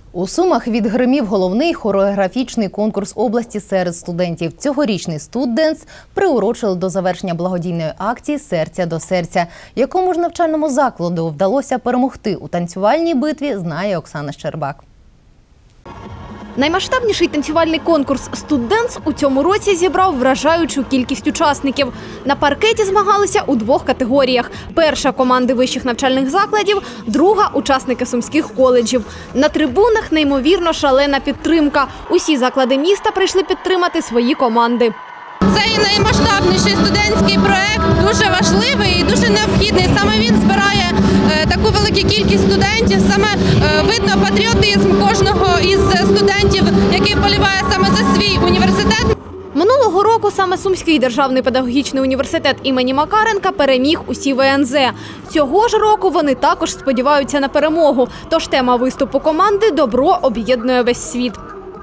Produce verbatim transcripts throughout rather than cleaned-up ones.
У Сумах відгримів головний хореографічний конкурс області серед студентів. Цьогорічний студденс приурочили до завершення благодійної акції «Серця до серця». Якому ж навчальному закладу вдалося перемогти у танцювальній битві, знає Оксана Щербак. Наймасштабніший танцювальний конкурс «Студденс» у цьому році зібрав вражаючу кількість учасників. На паркеті змагалися у двох категоріях. Перша – команди вищих навчальних закладів, друга – учасники сумських коледжів. На трибунах неймовірно шалена підтримка. Усі заклади міста прийшли підтримати свої команди. Цей наймасштабніший студентський проект дуже важливий і дуже необхідний. Саме він збирає таку велику кількість студентів, саме видно патріотизм кожного із студентів, який вболіває саме за свій університет. Минулого року саме Сумський державний педагогічний університет імені Макаренка переміг усі В Н З. Цього ж року вони також сподіваються на перемогу. Тож тема виступу команди «Добро об'єднує весь світ».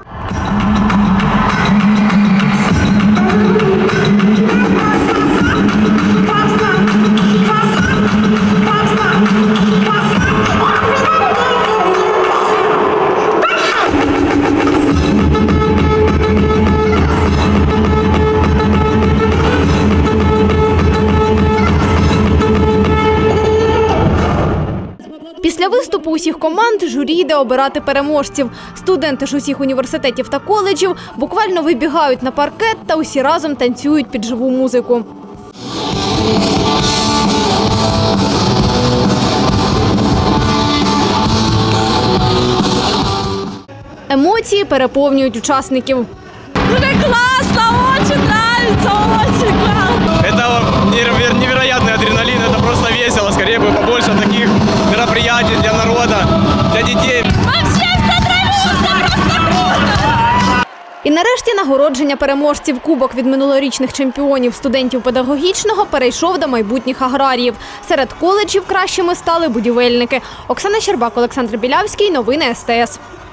Після виступу усіх команд журі йде обирати переможців. Студенти ж усіх університетів та коледжів буквально вибігають на паркет та усі разом танцюють під живу музику. Емоції переповнюють учасників. Дуже класно, дуже подобається, дуже класно. Це невероятний адреналін, це просто весело. Скоріше б побольше таких мероприятий для народу, для дітей. І нарешті нагородження переможців. Кубок від минулорічних чемпіонів студентів педагогічного перейшов до майбутніх аграріїв. Серед коледжів кращими стали будівельники. Оксана Щербак, Олександр Білявський. Новини С Т С.